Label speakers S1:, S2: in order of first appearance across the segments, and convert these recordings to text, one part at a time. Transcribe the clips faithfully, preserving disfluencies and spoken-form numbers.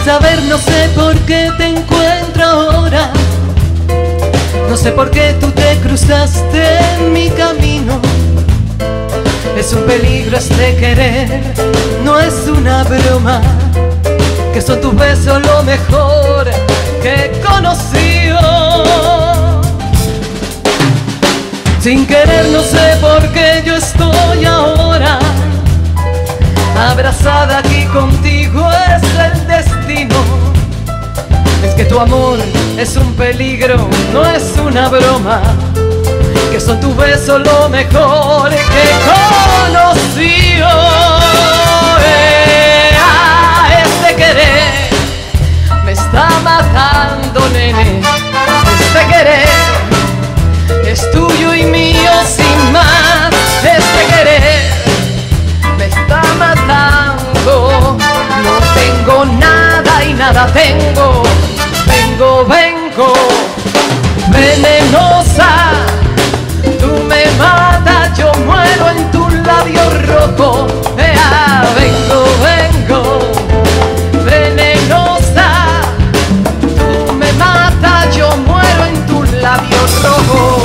S1: saber, no sé por qué te encuentro ahora. No sé por qué tú te cruzaste en mi camino. Es un peligro este querer, no es una broma, que son tus besos lo mejor que he conocido. Sin querer, no sé por qué yo estoy ahora abrazada aquí contigo, es el destino. Es que tu amor es un peligro, no es una broma, que son tus besos lo mejor que he conocido. Eh, ah, este querer me está matando, nene. Este querer es tuyo y mío sin más. Este querer me está matando. No tengo nada y nada tengo. Vengo, vengo, venenosa. Tú me matas, yo muero en tu labio rojo. Eh, ah, vengo, vengo, venenosa. Tú me matas, yo muero en tu labio rojo.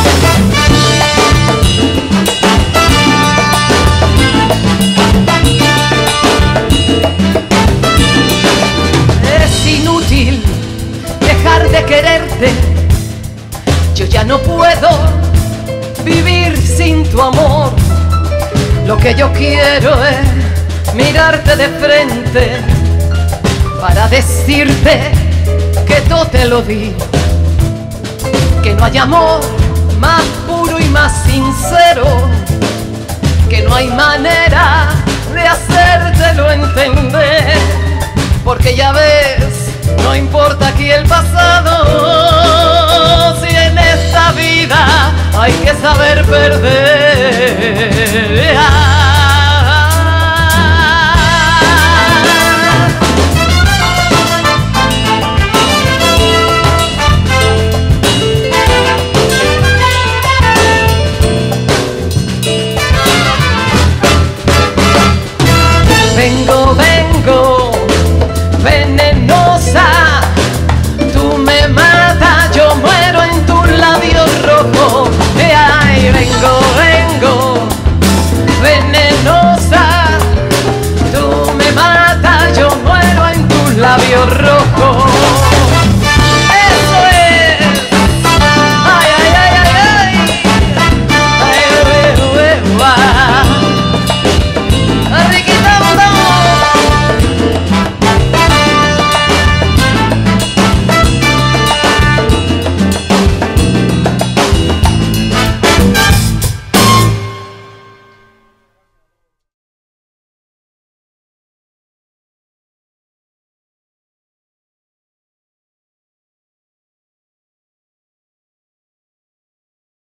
S1: Es inútil dejar de quererte. Yo ya no puedo vivir sin tu amor. Lo que yo quiero es mirarte de frente para decirte que todo te lo di, que no hay amor más puro y más sincero, que no hay manera de hacértelo entender, porque ya ves, no importa aquí el pasado, si en esta vida hay que saber perder.